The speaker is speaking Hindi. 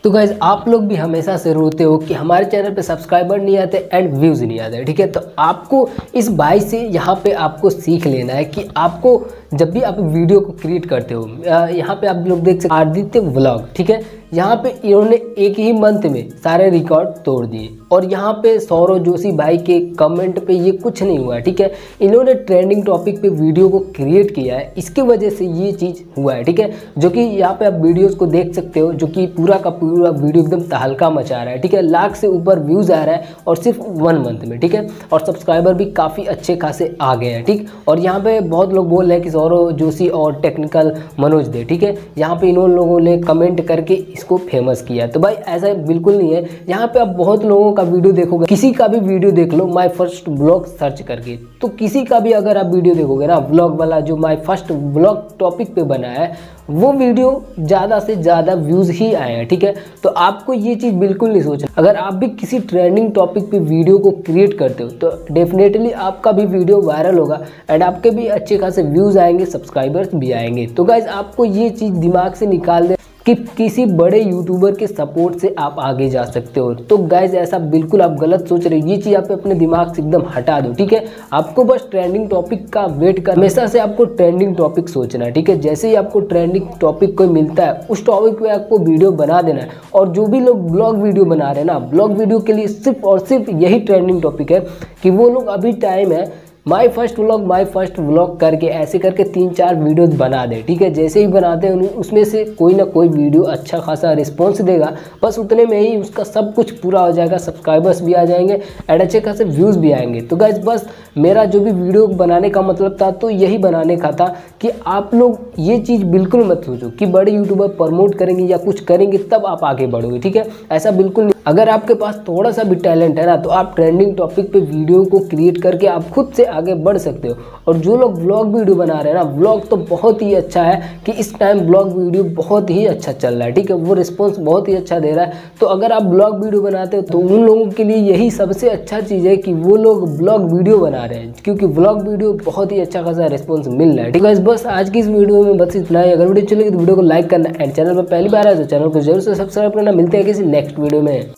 तो गाइज आप लोग भी हमेशा से रोते हो कि हमारे चैनल पे सब्सक्राइबर नहीं आते एंड व्यूज़ नहीं आते, ठीक है। तो आपको इस भाई से यहाँ पे आपको सीख लेना है कि आपको जब भी आप वीडियो को क्रिएट करते हो, यहाँ पे आप लोग देख सकते आदित्य व्लॉग, ठीक है। यहाँ पे इन्होंने एक ही मंथ में सारे रिकॉर्ड तोड़ दिए और यहाँ पे सौरव जोशी भाई के कमेंट पे ये कुछ नहीं हुआ, ठीक है। इन्होंने ट्रेंडिंग टॉपिक पे वीडियो को क्रिएट किया है, इसकी वजह से ये चीज़ हुआ है, ठीक है। जो कि यहाँ पे आप वीडियोस को देख सकते हो, जो कि पूरा का पूरा वीडियो एकदम तहलका मचा रहा है, ठीक है। लाख से ऊपर व्यूज़ आ रहा है और सिर्फ 1 मंथ में, ठीक है। और सब्सक्राइबर भी काफ़ी अच्छे खासे आ गए हैं, ठीक। और यहाँ पे बहुत लोग बोल रहे हैं कि सौरव जोशी और टेक्निकल मनोज दे, ठीक है। यहाँ पे इन लोगों ने कमेंट करके इसको फेमस किया। तो भाई ऐसा बिल्कुल नहीं है। यहाँ पे आप बहुत लोगों का वीडियो देखोगे, किसी का भी वीडियो देख लो माय फर्स्ट व्लॉग सर्च करके, तो किसी का भी अगर आप वीडियो देखोगे ना, व्लॉग वाला जो माय फर्स्ट व्लॉग टॉपिक पे बना है, वो वीडियो ज़्यादा से ज़्यादा व्यूज़ ही आए हैं, ठीक है। तो आपको ये चीज़ बिल्कुल नहीं सोचना। अगर आप भी किसी ट्रेंडिंग टॉपिक पे वीडियो को क्रिएट करते हो तो डेफिनेटली आपका भी वीडियो वायरल होगा एंड आपके भी अच्छे खासे व्यूज़ आएंगे, सब्सक्राइबर्स भी आएंगे। तो गाइज आपको ये चीज़ दिमाग से निकाल दे कि किसी बड़े यूट्यूबर के सपोर्ट से आप आगे जा सकते हो। तो गाइज ऐसा बिल्कुल आप गलत सोच रहे हो, ये चीज़ आप अपने दिमाग से एकदम हटा दो, ठीक है। आपको बस ट्रेंडिंग टॉपिक का वेट कर, हमेशा से आपको ट्रेंडिंग टॉपिक सोचना है, ठीक है। जैसे ही आपको ट्रेंडिंग टॉपिक कोई मिलता है, उस टॉपिक पे आपको वीडियो बना देना है। और जो भी लोग ब्लॉग वीडियो बना रहे हैं ना, ब्लॉग वीडियो के लिए सिर्फ और सिर्फ यही ट्रेंडिंग टॉपिक है कि वो लोग अभी टाइम है माय फर्स्ट व्लॉग करके ऐसे करके 3-4 वीडियोस बना दे, ठीक है। जैसे ही बनाते हैं उसमें से कोई ना कोई वीडियो अच्छा खासा रिस्पॉन्स देगा, बस उतने में ही उसका सब कुछ पूरा हो जाएगा, सब्सक्राइबर्स भी आ जाएंगे एंड अच्छे खासे व्यूज़ भी आएंगे। तो गाइस बस मेरा जो भी वीडियो बनाने का मतलब था तो यही बनाने का था कि आप लोग ये चीज़ बिल्कुल मत सोचो कि बड़े यूट्यूबर प्रमोट करेंगे या कुछ करेंगे तब आप आगे बढ़ोगे, ठीक है। ऐसा बिल्कुल नहीं। अगर आपके पास थोड़ा सा भी टैलेंट है ना, तो आप ट्रेंडिंग टॉपिक पे वीडियो को क्रिएट करके आप खुद से आगे बढ़ सकते हो। और जो लोग व्लॉग वीडियो बना रहे हैं ना, व्लॉग तो बहुत ही अच्छा है कि इस टाइम व्लॉग वीडियो बहुत ही अच्छा चल रहा है, ठीक है। वो रिस्पॉन्स बहुत ही अच्छा दे रहा है। तो अगर आप व्लॉग वीडियो बनाते हो तो उन लोगों के लिए यही सबसे अच्छा चीज़ है कि वो लोग व्लॉग वीडियो बना रहे हैं, क्योंकि व्लॉग वीडियो बहुत ही अच्छा खासा रिस्पॉन्स मिल रहा है, ठीक है। बस आज की इस वीडियो में बस इतना ही। अगर वीडियो चलेगी तो वीडियो को लाइक करना एंड चैनल पर पहली बार आए तो चैनल को जरूर से सब्सक्राइब करना। मिलते हैं किसी नेक्स्ट वीडियो में।